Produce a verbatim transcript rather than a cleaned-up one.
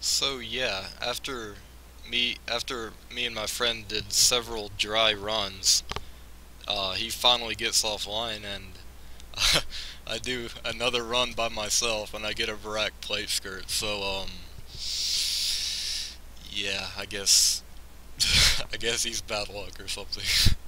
So yeah, after me after me and my friend did several dry runs, uh, he finally gets offline and I do another run by myself and I get a Barack plate skirt. So um yeah, I guess I guess he's bad luck or something.